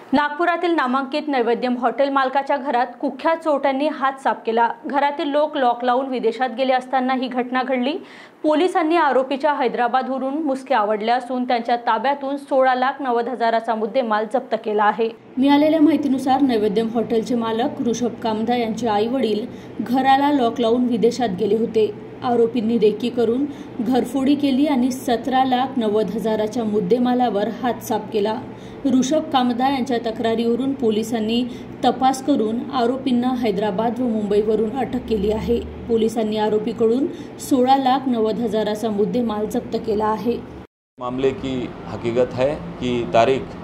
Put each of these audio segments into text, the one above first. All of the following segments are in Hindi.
नागपुरातील नामांकित नैवेद्यम हॉटेल मालकाच्या घरात कुख्यात चोरट्यांनी हात साफ केला। घरातील लोक लॉक लावून विदेशात गेले असताना ही घटना घडली। पोलिसांनी आरोपीच्या हैदराबादवरून मुसके आवडले असून त्यांच्या ताब्यातून 16,90,000चा मुद्देमाल जप्त केला आहे। मिळालेल्या माहितीनुसार नैवेद्यम हॉटेलचे मालक ऋषभ कामदा यांचे आई-वडील घराला लॉक लावून विदेशात गेले होते। आरोपींनी रेकी करून घरफोडी केली आणि 17,90,000च्या मुद्देमालावर हात साफ केला। ऋषभ कामदा यांच्या तक्रारीवरून पोलिसांनी तपास करून आरोपींना हैदराबाद व मुंबईवरून अटक केली आहे। पोलिसांनी आरोपीकडून 16,90,000चा मुद्देमाल जप्त केला आहे। मामले की हकीकत है कि तारीख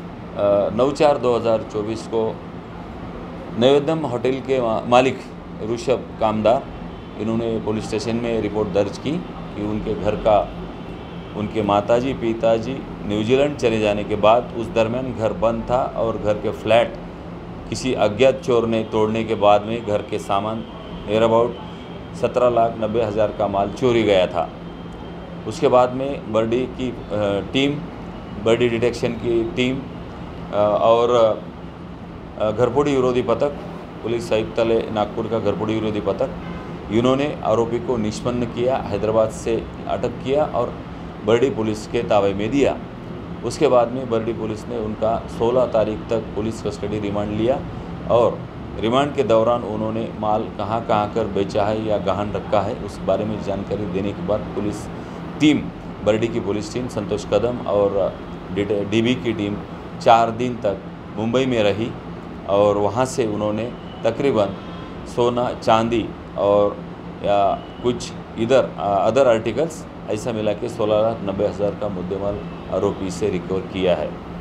9/4/2024 को नैवेद्यम होटल के मालिक ऋषभ कामदा इन्होंने पुलिस स्टेशन में रिपोर्ट दर्ज की कि उनके घर का उनके माताजी पिताजी न्यूजीलैंड चले जाने के बाद उस दरमियान घर बंद था और घर के फ्लैट किसी अज्ञात चोर ने तोड़ने के बाद में घर के सामान नियर अबाउट 17,90,000 का माल चोरी गया था। उसके बाद में बर्डी की टीम, बर्डी डिटेक्शन की टीम और घरफोड़ी विरोधी पथक, पुलिस आयुक्तालय नागपुर का घरफोड़ी विरोधी पथक, इन्होंने आरोपी को निष्पन्न किया, हैदराबाद से अटक किया और बर्डी पुलिस के ताबे में दिया। उसके बाद में बर्डी पुलिस ने उनका 16 तारीख तक पुलिस कस्टडी रिमांड लिया और रिमांड के दौरान उन्होंने माल कहाँ कर बेचा है या गहन रखा है उस बारे में जानकारी देने के बाद पुलिस टीम, बर्डी की पुलिस टीम, संतोष कदम और डीबी की टीम 4 दिन तक मुंबई में रही और वहाँ से उन्होंने तकरीबन सोना, चांदी और या कुछ इधर अदर आर्टिकल्स ऐसा मिला के 16,90,000 का मुद्देमाल आरोपी से रिकवर किया है।